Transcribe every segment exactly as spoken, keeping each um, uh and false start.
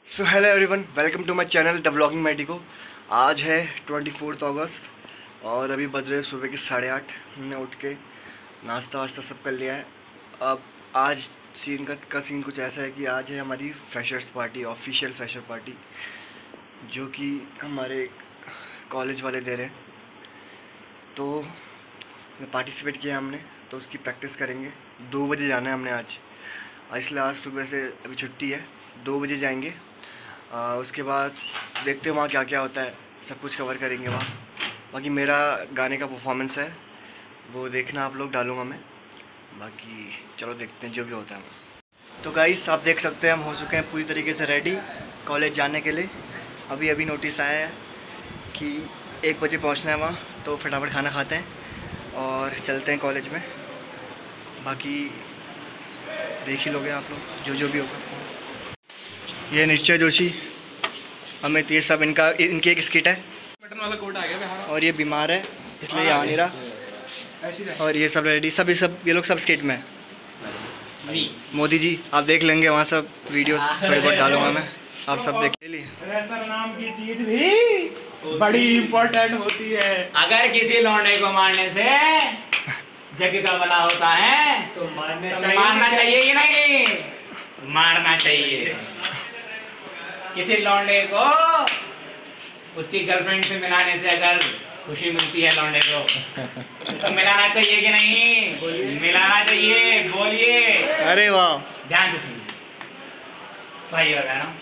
So hello everyone, welcome to my channel the vlogging medico. आज है twenty fourth अगस्त और अभी बज रहे सुबह के साढ़े आठ। हमने उठ के नाश्ता वास्ता सब कर लिया है। अब आज सीन का का सीन कुछ ऐसा है कि आज है हमारी freshers party, official fresher party, जो कि हमारे कॉलेज वाले दे रहे हैं। तो पार्टिसिपेट किया हमने, तो उसकी प्रैक्टिस करेंगे। दो बजे जाना है हमने आज इसलिए आज सुबह से अभी छुट्टी है, दो बजे जाएंगे। आ, उसके बाद देखते हैं वहाँ क्या क्या होता है, सब कुछ कवर करेंगे वहाँ। बाकी मेरा गाने का परफॉर्मेंस है, वो देखना आप लोग, डालूँगा मैं। बाकी चलो देखते हैं जो भी होता है। तो गाइस आप देख सकते हैं हम हो चुके हैं पूरी तरीके से रेडी कॉलेज जाने के लिए। अभी अभी नोटिस आया है कि एक बजे पहुँचना है वहाँ, तो फटाफट खाना खाते हैं और चलते हैं कॉलेज में। बाकी देख ही लोगे आप लोग जो जो भी होगा। ये निश्चय जोशी, अमित, ये सब इनका इनकी एक स्किट है। वाला कोट आ गया और ये बीमार है इसलिए आ नहीं रहा। और ये सब रेडी, सब ये सब ये लोग सब स्किट में है। मोदी जी आप देख लेंगे वहाँ सब वीडियोस थोड़ी बहुत डालूंगा मैं, आप सब देख लिए। फ्रेशर नाम की चीज भी बड़ी इम्पोर्टेंट होती है। अगर किसी लौंडे को मारने से जग का भला होता है तो मारने तो चाहिए, मारना चाहिए कि नहीं? मारना चाहिए। किसी लौंडे को उसकी गर्लफ्रेंड से मिलाने से अगर खुशी मिलती है लौंडे को, तो मिलाना चाहिए कि नहीं? मिलाना चाहिए। बोलिए। अरे वाह, ध्यान से सुनिए भाई और बहनों,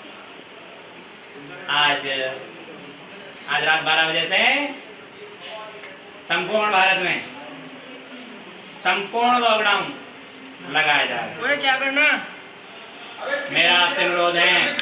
आज आज रात बारह बजे से संपूर्ण भारत में संपूर्ण लॉकडाउन लगाया जा रहा है। क्या करना? मेरा आपसे अनुरोध है,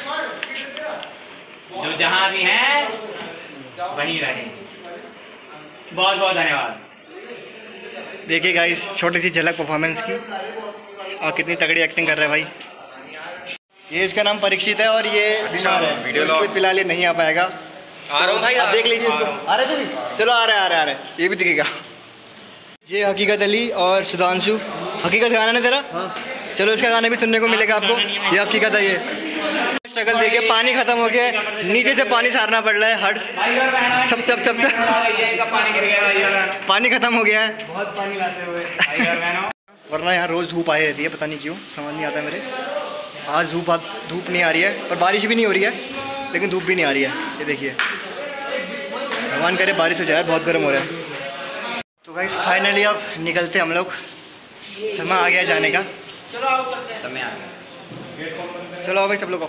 जो जहां भी हैं वहीं रहें। बहुत बहुत धन्यवाद। देखिए गाइस, छोटी सी झलक परफॉर्मेंस की, और कितनी तगड़ी एक्टिंग कर रहा है भाई। ये इसका नाम परीक्षित है और ये बीमार है, इसलिए फिलहाल ये नहीं आ पाएगा। आ रहा हूँ भाई, आप देख लीजिए इसको। आ रहे थे, चलो आ रहे आ रहे आ रहे ये भी दिखेगा। ये हकीकत अली और सुधांशु। हकीकत गाना ना तेरा? हाँ। चलो इसका गाना भी सुनने को मिलेगा आपको। ये हकीकत है। ये स्ट्रगल देखिए, पानी खत्म हो गया है, नीचे से पानी सारना पड़ रहा है। हर्ष सब सब सब सब पानी खत्म हो गया है, बहुत पानी लाते हुए। वरना यहाँ रोज़ धूप आई रहती है, पता नहीं क्यों, समझ नहीं आता मेरे। आज धूप धूप नहीं आ रही है और बारिश भी नहीं हो रही है, लेकिन धूप भी नहीं आ रही है। ये देखिए, भगवान करे बारिश हो जाए, बहुत गर्म हो रहा है। तो गाइस फाइनली अब निकलते हम लोग, समय आ गया जाने का। समय आ गया। चलो भाई सब लोग।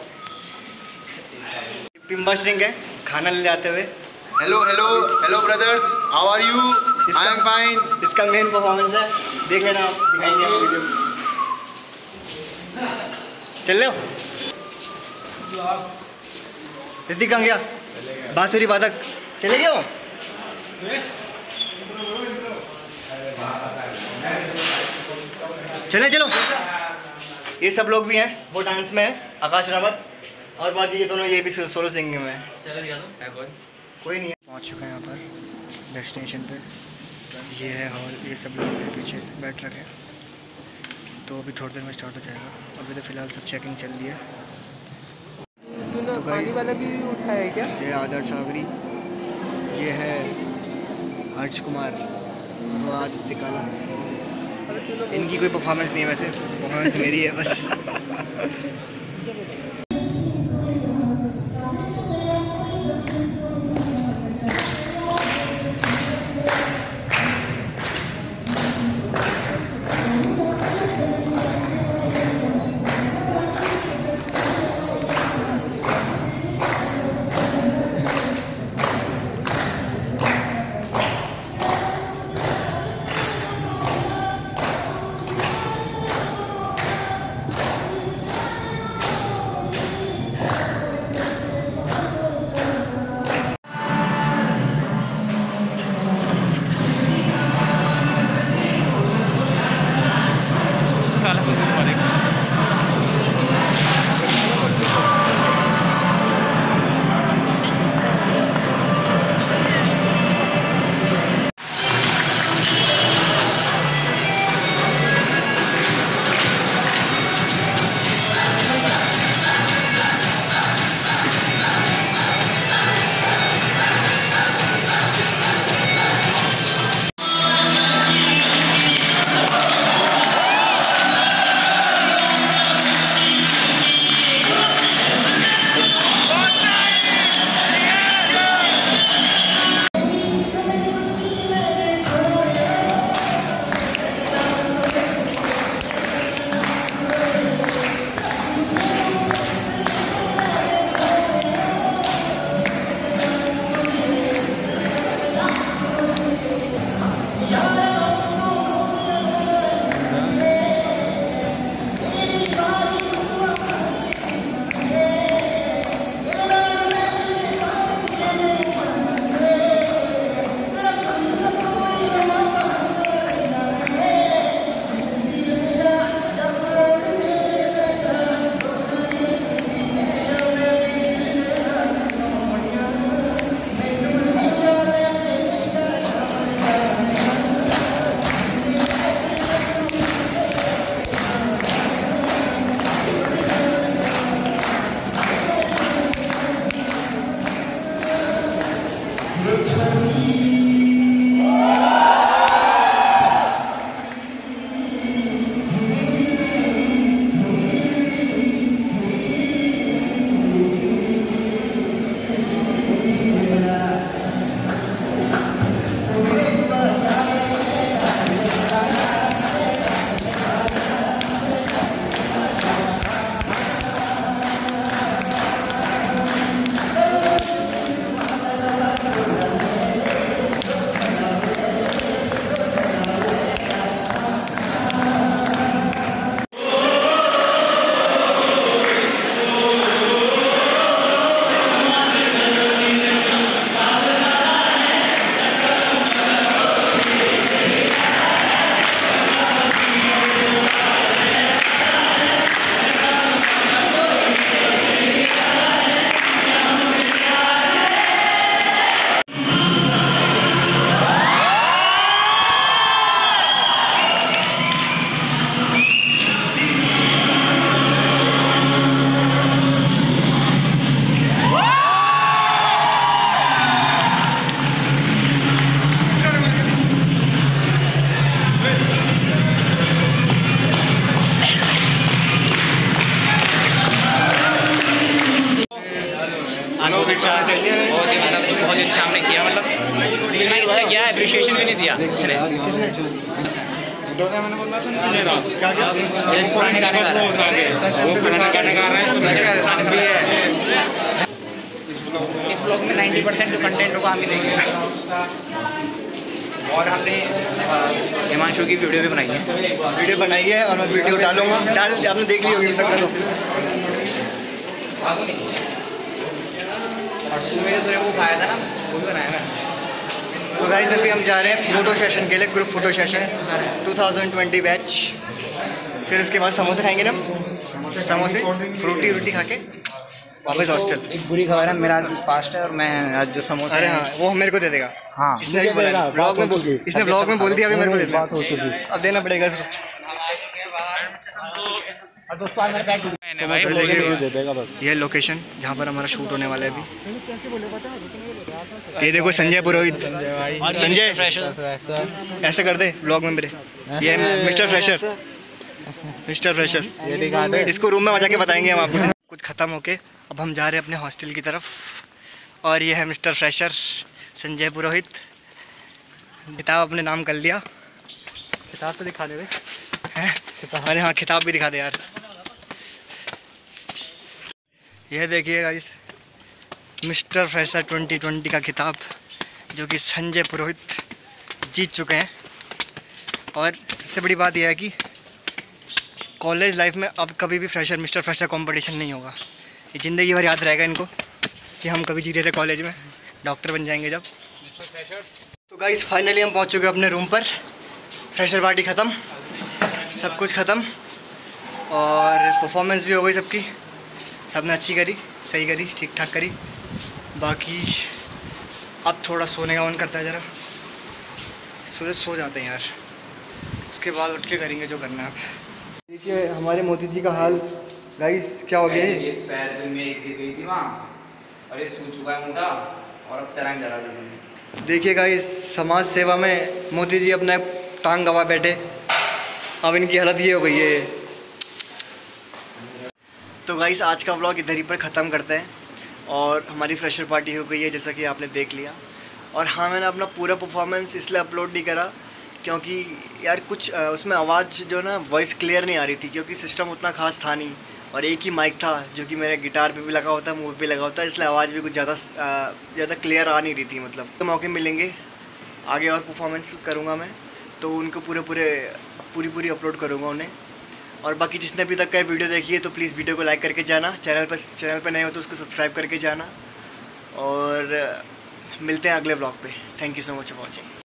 पिम्बा सिंह है खाना ले जाते हुए। Hello hello hello brothers, how are you? I am fine. इसका मेन परफॉर्मेंस है, देख लेना आप, दिखाएंगे आपको वीडियो। चल लो ऋतिक कहाँ गया? बांसुरी बाधक चले गए हो? चले चलो। ये सब लोग भी हैं, वो डांस में है, आकाश रावत, और बाकी ये दोनों ये भी सोलो सिंगिंग में है। कोई नहीं है। पहुंच चुके हैं यहाँ पर डेस्टिनेशन पे। ये है हॉल, ये सब लोग हैं पीछे बैठ रखे हैं, तो अभी थोड़ी देर में स्टार्ट हो जाएगा। अभी तो फ़िलहाल सब चेकिंग चल रही है। तो गाइस वाला भी उठा है क्या? ये आदर्श सागरी, ये है हर्ष कुमार और वो आदित्य काला। इनकी कोई परफॉर्मेंस नहीं है, वैसे परफॉर्मेंस मेरी है बस। करना चाहिए। बहुत ही मतलब बहुत अच्छा हमने किया, मतलब इतना अच्छा किया, अप्रिशिएशन भी नहीं दिया उसने। मैंने बोला था क्या क्या एक पुराने गाने गा रहा है, वो पुराने गाने गा रहा है, इस ब्लॉग में नाइन्टी परसेंट जो कंटेंट होगा हम ही देंगे। और हमने हिमांशु की वीडियो भी बनाई है वीडियो बनाई है और मैं वीडियो डालूंगा, डाल आपने देख ली होगी अभी तक का। तो और सुबह सुबह वो खाया था ना, वो भी बनाया मैंने। तो गाइस अभी हम जा रहे हैं फ़ोटो सेशन के लिए, group photo session two thousand twenty batch. फिर उसके बाद समोसे खाएंगे ना, समोसे फ्रूटी व्रूटी खा के वापस हॉस्टल। एक बुरी खबर है, मेरा आज फास्ट है और मैं आज जो समोसे अरे हाँ, वो मेरे को दे देगा। हाँ इसने भी बोला, ब्लॉग में बोल इसने ब्लॉग में बोल दिया, अभी मेरे को दे देगा। अब देना पड़ेगा इसको। दोस्तों मेरे बैग ये लोकेशन जहाँ पर हमारा शूट होने वाला है अभी। ये देखो संजय पुरोहित, संजय ऐसे कर दे ब्लॉग में मेरे। ये मिस्टर फ्रेशर, मिस्टर फ्रेशर, इसको रूम में बजा के बताएंगे हम आपको। कुछ ख़त्म होके अब हम जा रहे हैं अपने हॉस्टल की तरफ। और ये है मिस्टर फ्रेशर संजय पुरोहित। किताब अपने नाम कर लिया। किताब तो दिखा दे भाई। अरे हाँ, किताब भी दिखा दे यार। यह देखिए guys, mister fresher twenty twenty का खिताब जो कि संजय पुरोहित जीत चुके हैं। और सबसे बड़ी बात यह है कि कॉलेज लाइफ में अब कभी भी फ्रेशर मिस्टर फ्रेशर कंपटीशन नहीं होगा। ये ज़िंदगी भर याद रहेगा इनको कि हम कभी जीते थे कॉलेज में, डॉक्टर बन जाएंगे जब। तो गाइस फाइनली हम पहुंच चुके हैं अपने रूम पर। फ्रेशर पार्टी ख़त्म, सब कुछ ख़त्म और परफॉर्मेंस भी हो गई सबकी। सबने अच्छी करी, सही करी, ठीक ठाक करी। बाकी अब थोड़ा सोने का मन करता है ज़रा, सूरज सो जाते हैं यार, उसके बाद उठ के करेंगे जो करना है। अब देखिए हमारे मोदी जी का हाल गाइस, क्या हो गया है? ये पैर पे मेरी गिर गई थी वहाँ और ये सूज चुका है मुंडा और अब चराएं जा रहा है। देखिए गाइस, समाज सेवा में मोदी जी अपना टांग गवा बैठे, अब इनकी हालत ये हो गई है। तो गाइस आज का व्लॉग इधर ही पर ख़त्म करते हैं। और हमारी फ्रेशर पार्टी हो गई है जैसा कि आपने देख लिया। और हाँ, मैंने अपना पूरा परफॉर्मेंस इसलिए अपलोड नहीं करा क्योंकि यार कुछ उसमें आवाज़ जो ना वॉइस क्लियर नहीं आ रही थी, क्योंकि सिस्टम उतना ख़ास था नहीं और एक ही माइक था जो कि मेरे गिटार पे भी लगा होता है, मुँह पे भी लगा होता है, इसलिए आवाज़ भी कुछ ज़्यादा ज़्यादा क्लियर आ नहीं रही थी। मतलब तो मौके मिलेंगे आगे और परफॉर्मेंस करूँगा मैं, तो उनको पूरे पूरे पूरी पूरी अपलोड करूँगा उन्हें। और बाकी जिसने अभी तक का वीडियो देखी है तो प्लीज़ वीडियो को लाइक करके जाना, चैनल पर चैनल पर नए हो तो उसको सब्सक्राइब करके जाना। और मिलते हैं अगले व्लॉग पे। Thank you so much for watching.